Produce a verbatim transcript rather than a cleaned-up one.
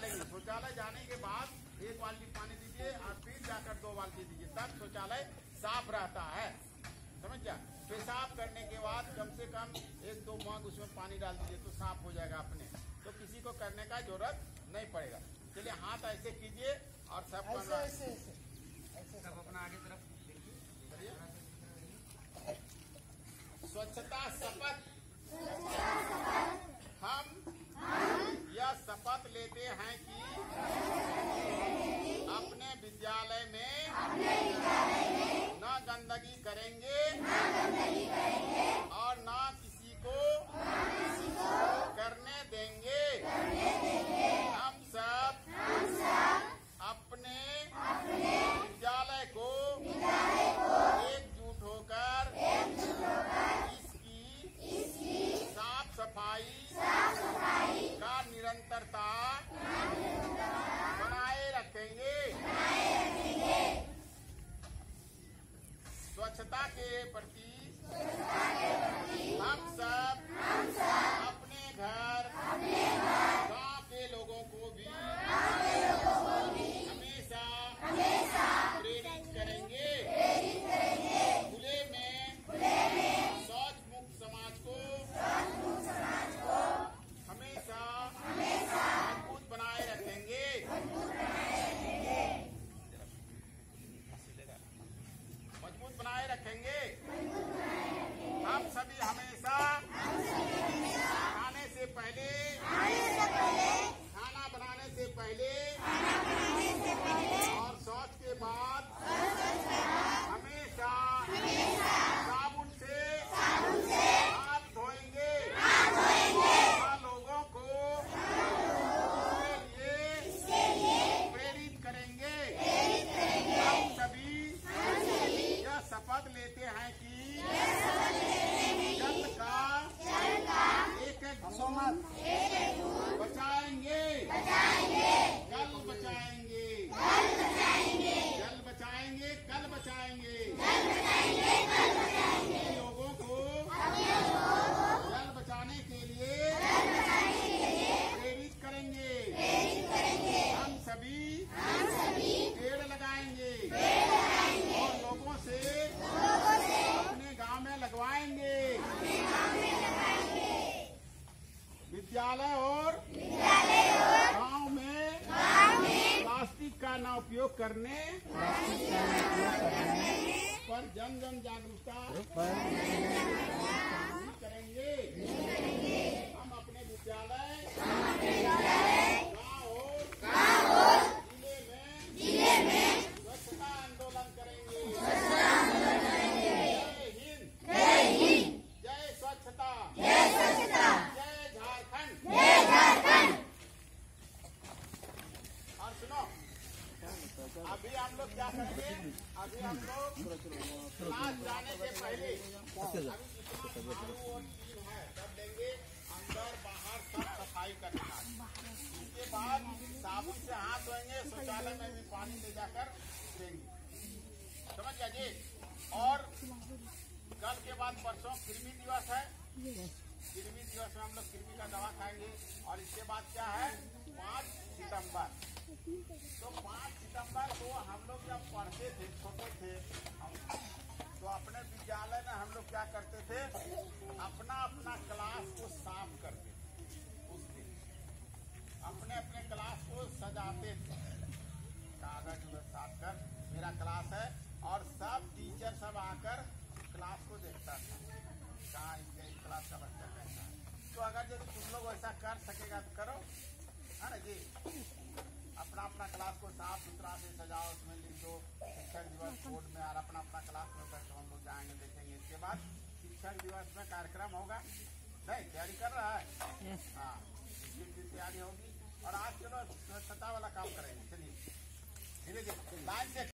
लेंगे। शौचालय जाने के बाद एक बाल्टी पानी दीजिए और फिर जाकर दो बाल्टी दीजिए, तब शौचालय साफ रहता है। समझ गया। पेशाब करने के बाद कम से कम एक दो मग उसमें पानी डाल दीजिए तो साफ हो जाएगा अपने, तो किसी को करने का जरूरत नहीं पड़ेगा। चलिए हाथ ऐसे कीजिए और सब ऐसे ऐसे ऐसे सब अपना आगे तरफ करिए। स्वच्छता शपथ। हम यह शपथ लेते हैं कि अपने विद्यालय में न गंदगी करेंगे और न किसी को करने देंगे। हम सब अपने विद्यालय को एकजुट होकर इसकी साफ सफाई का निरंतरता बनाए रखेंगे। स्वच्छता के प्रति हम सब अपने घर गांव के लोगों को भी हमेशा प्रेरित करेंगे। खुले में शौच मुक्त समाज को हमेशा मजबूत बनाए रखेंगे। मजबूत बनाए रखेंगे। हम सभी हमेशा खाने से पहले, खाना बनाने से पहले और शौच के बाद हमेशा साबुन से हाथ धोएंगे। और लोगों को इसके लिए प्रेरित करेंगे। हम सभी यह शपथ लेते हैं कि जल का एक एक बूंद बचाएंगे। कल बचाएंगे। जल बचाएंगे, कल बचाएंगे। लोगों को जल बचाने के लिए प्रेरित करेंगे। हम सभी पेड़ लगाएंगे और लोगों से अपने गांव में लगवाएंगे। विद्यालय और गांव में प्लास्टिक का न उपयोग करने पर जन जन जागरूकता करेंगे। हम अपने विद्यालय, गांव और जिले में स्वच्छता आंदोलन करेंगे। जय हिंद, जय स्वच्छता, जय झारखंड। और सुनो, अभी हम लोग क्या करेंगे, अभी हम लोग क्लास जाने से पहले अभी जितना झाड़ू और टीन है सब लेंगे, अंदर बाहर सब सफाई करना। इसके बाद साबुन से हाथ धोएंगे, शौचालय में भी पानी ले जाकर देंगे। समझ गया जी। और कल के बाद परसों कृमि दिवस है। कृमि दिवस में हम लोग कृमि का दवा खाएंगे। और इसके बाद क्या है, पाँच सितंबर। तो पाँच सितंबर को हम लोग जब पढ़ते थे, छोटे थे, तो अपने विद्यालय में हम लोग क्या करते थे, अपना अपना क्लास को साफ करते थे। उस दिन अपने अपने क्लास को सजाते थे, कागज में साफ कर मेरा क्लास है, और सब टीचर सब आकर क्लास को देखता था, कहाँ इसके इस क्लास का बच्चा कैसा है। तो अगर यदि तुम लोग वैसा कर सकेगा तो करो, है ना जी। अपना अपना क्लास को साफ सुथरा से सजाओ, उसमें लिख दो शिक्षक दिवस बोर्ड में, और अपना अपना क्लास में बैठ हम लोग जाएंगे, देखेंगे। इसके बाद शिक्षक दिवस में कार्यक्रम होगा। नहीं, तैयारी कर रहा है? हाँ, इसकी तैयारी होगी। और आज चलो स्वच्छता वाला काम करेंगे। चलिए धीरे धीरे लाइन से